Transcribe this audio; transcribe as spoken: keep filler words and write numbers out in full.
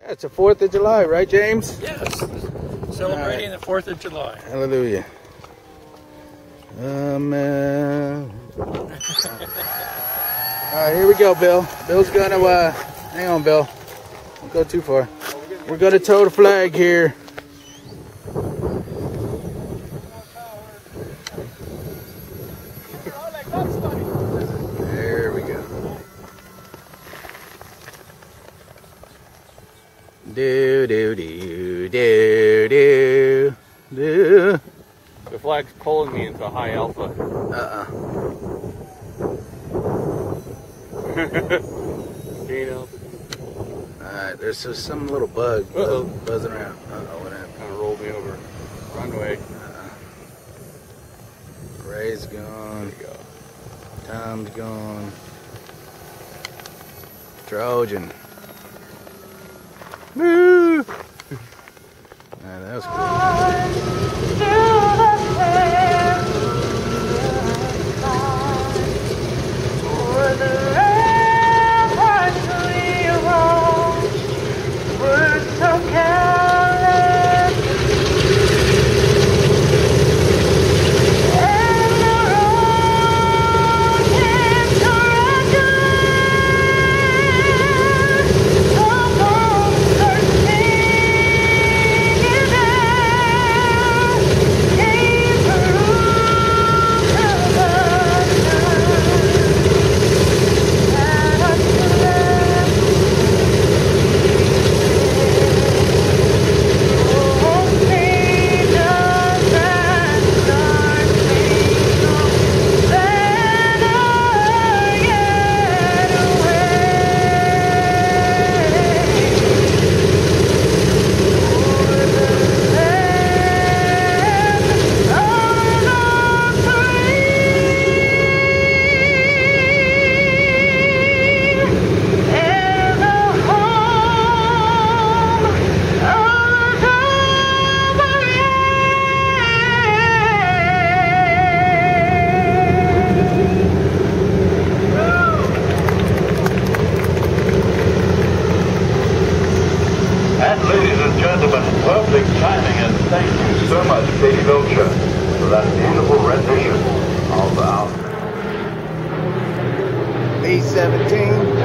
Yeah, it's the fourth of July, right, James? Yes. Celebrating right. The fourth of July. Hallelujah. Amen. All right, here we go, Bill. Bill's gonna, uh, hang on, Bill. Don't go too far. We're gonna tow the flag here. There we go. Do, do, do, do, do, do. The flag's pulling me into high alpha. Uh-uh. Gain alpha. Alright, there's just some little bug uh -oh. buzzing around. Uh-oh, what happened? Kind of rolled me over. Runway. Uh-uh. Ray's gone. There you go. Tom's gone. Trojan. Woo! Nah, that was cool. Perfect timing, and thank you so much, Katie Belcher, for that beautiful rendition of our B seventeen.